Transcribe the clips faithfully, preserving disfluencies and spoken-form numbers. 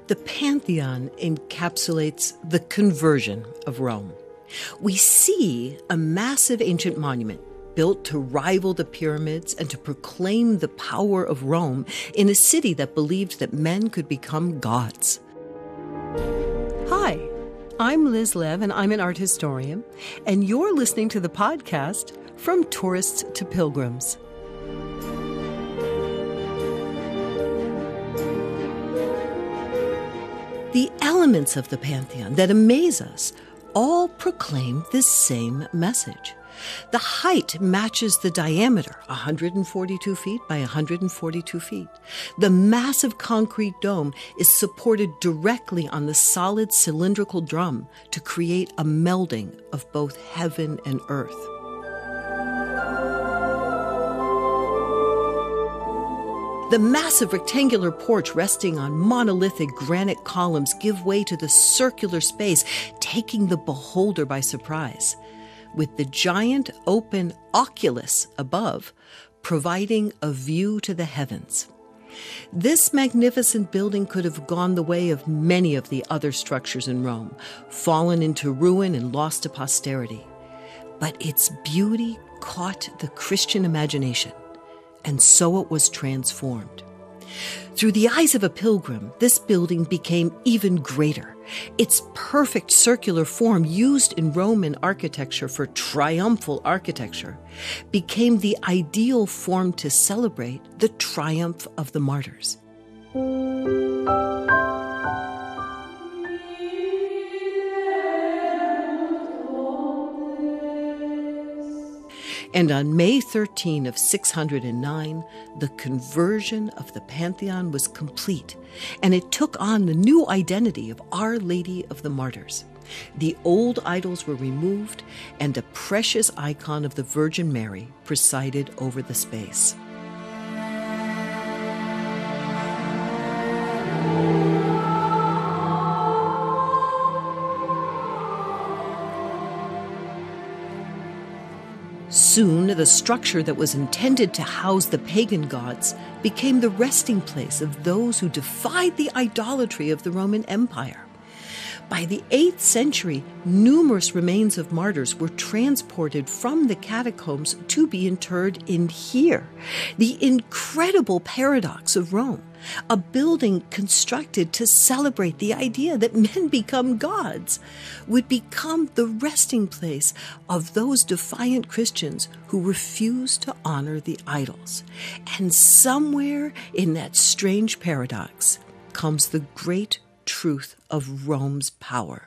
The Pantheon encapsulates the conversion of Rome. We see a massive ancient monument built to rival the pyramids and to proclaim the power of Rome in a city that believed that men could become gods. Hi, I'm Liz Lev, and I'm an art historian, and you're listening to the podcast From Tourists to Pilgrims. The elements of the Pantheon that amaze us all proclaim this same message. The height matches the diameter, one hundred forty-two feet by one hundred forty-two feet. The massive concrete dome is supported directly on the solid cylindrical drum to create a melding of both heaven and earth. The massive rectangular porch resting on monolithic granite columns give way to the circular space, taking the beholder by surprise, with the giant open oculus above providing a view to the heavens. This magnificent building could have gone the way of many of the other structures in Rome, fallen into ruin and lost to posterity. But its beauty caught the Christian imagination, and so it was transformed. Through the eyes of a pilgrim, this building became even greater. Its perfect circular form, used in Roman architecture for triumphal architecture, became the ideal form to celebrate the triumph of the martyrs. And on May thirteenth of six hundred nine, the conversion of the Pantheon was complete, and it took on the new identity of Our Lady of the Martyrs. The old idols were removed, and a precious icon of the Virgin Mary presided over the space. Soon, the structure that was intended to house the pagan gods became the resting place of those who defied the idolatry of the Roman Empire. By the eighth century, numerous remains of martyrs were transported from the catacombs to be interred in here. The incredible paradox of Rome, a building constructed to celebrate the idea that men become gods, would become the resting place of those defiant Christians who refused to honor the idols. And somewhere in that strange paradox comes the great truth of Rome's power.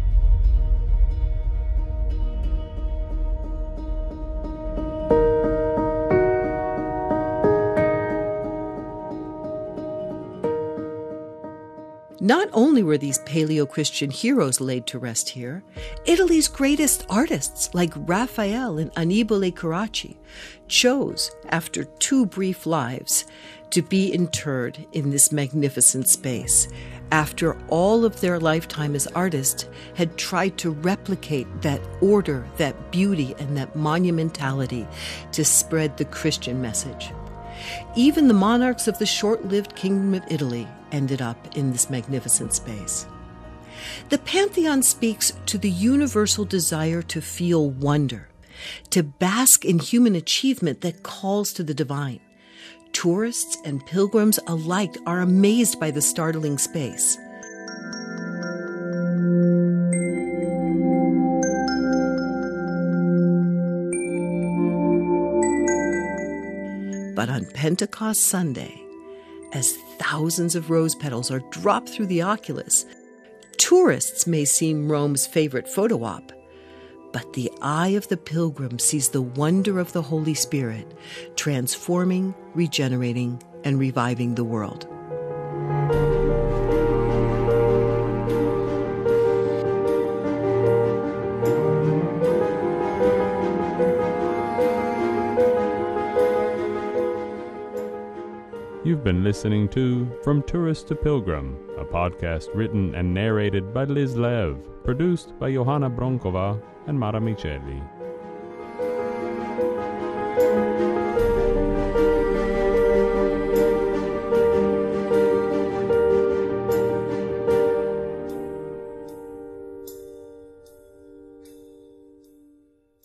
Not only were these Paleo-Christian heroes laid to rest here, Italy's greatest artists like Raphael and Annibale Carracci chose, after two brief lives, to be interred in this magnificent space, after all of their lifetime as artists had tried to replicate that order, that beauty, and that monumentality to spread the Christian message. Even the monarchs of the short-lived Kingdom of Italy ended up in this magnificent space. The Pantheon speaks to the universal desire to feel wonder, to bask in human achievement that calls to the divine. Tourists and pilgrims alike are amazed by the startling space. But on Pentecost Sunday, as thousands of rose petals are dropped through the oculus, tourists may seem Rome's favorite photo op, but the eye of the pilgrim sees the wonder of the Holy Spirit transforming, regenerating, and reviving the world. You've been listening to From Tourist to Pilgrim, a podcast written and narrated by Liz Lev, produced by Johanna Bronkova and Mara Micheli.